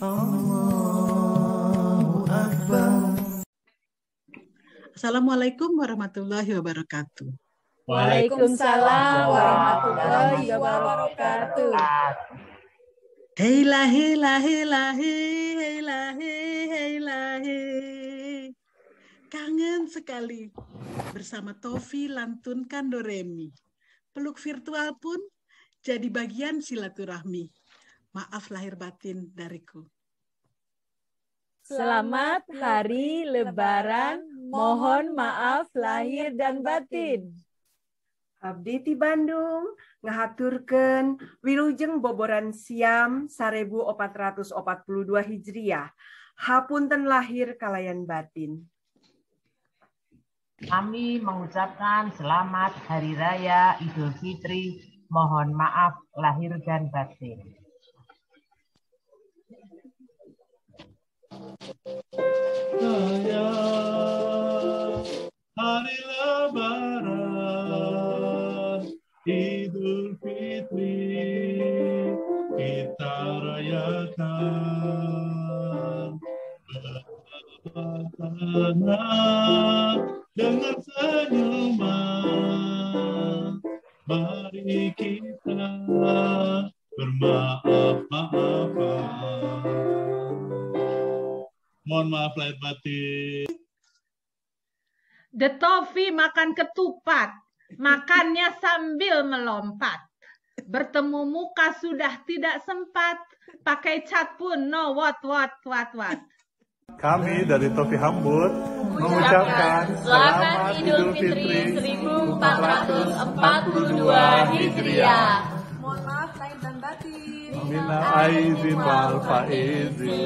Allahu Akbar. Assalamualaikum warahmatullahi wabarakatuh. Waalaikumsalam warahmatullahi wabarakatuh. Heilah, heilah, heilah, heilah, heilah. Kangen sekali bersama Tofi lantunkan Doremi. Peluk virtual pun jadi bagian silaturahmi. Maaf lahir batin dariku. Selamat Hari Lebaran, mohon maaf lahir dan batin. Abdi ti Bandung ngahaturkeun wilujeng boboran siam 1442 Hijriah. Hapunten lahir kalayan batin. Kami mengucapkan selamat Hari Raya Idul Fitri. Mohon maaf lahir dan batin. Raya Hari Lebaran Idul Fitri kita rayakan bersama dengan senyuman. Mari kita bermaaf-maafan. Mohon maaf lahir batin. The Tofi makan ketupat, makannya sambil melompat. Bertemu muka sudah tidak sempat, pakai cat pun no what. Kami dari Tofi Hambur mengucapkan selamat Idul Fitri 1442 Hijriah. Mohon maaf lahir dan batin. Minal aizin wal faizin.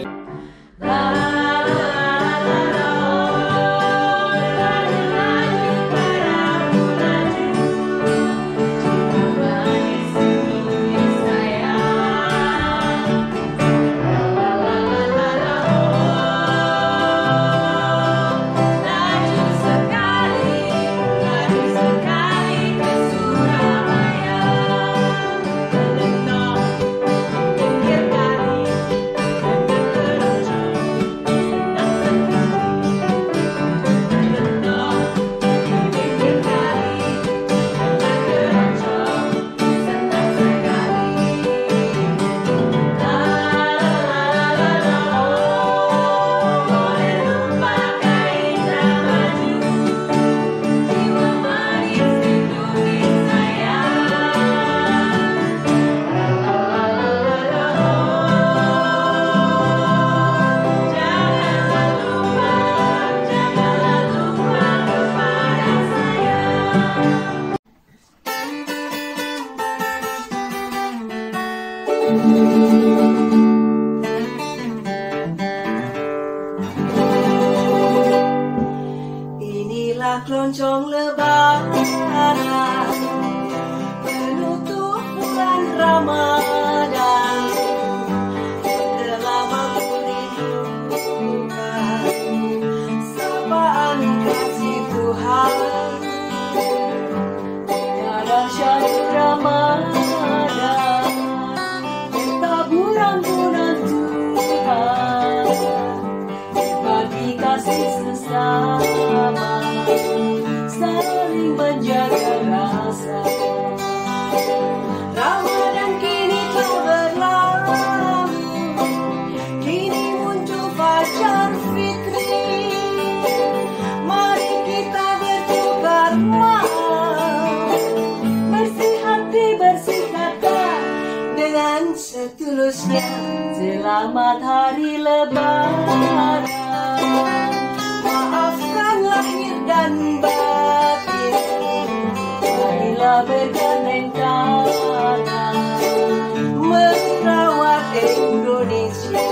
Inilah keroncong lebaran penutup bulan Ramadan. Telah menggurih sapaan kasih Tuhan. Dalam syahdu Ramadan taburan bulan Tuhan bagi kasih sesama, saling menjaga rasa. Ramadan kini telah berlalu, kini muncul fajar fitri. Mari kita bertukar maaf, bersih hati bersih kata, dengan setulusnya selamat Hari Lebaran. Maafkan lahir dan batin, marilah bergandeng tangan merawat Indonesia.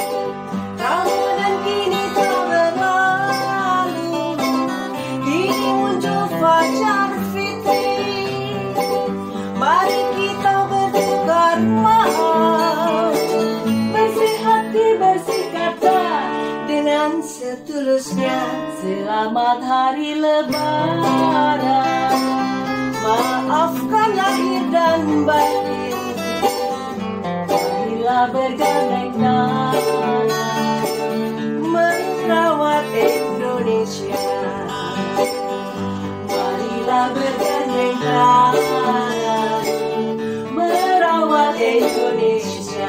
Ramadan kini telah berlalu, kini khususnya selamat hari Lebaran. Maafkan lahir dan batin, marilah bergandeng tangan merawat Indonesia. Marilah bergandeng tangan merawat Indonesia.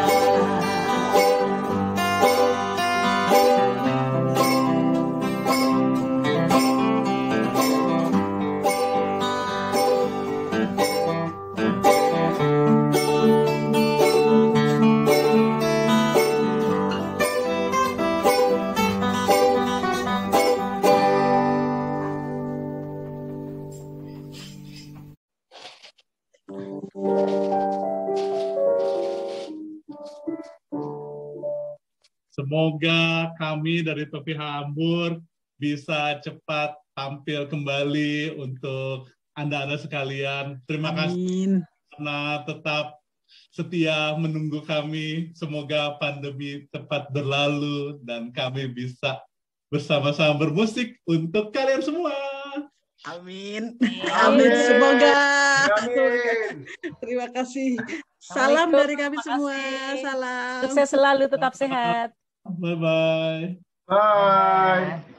Semoga kami dari PPH Ambur bisa cepat tampil kembali untuk Anda-Anda sekalian. Terima kasih karena tetap setia menunggu kami. Semoga pandemi cepat berlalu dan kami bisa bersama-sama bermusik untuk kalian semua. Amin. Amin. Semoga. Amin. Terima kasih. Salam dari kami semua. Salam. Sukses selalu, tetap sehat. Bye-bye. Bye.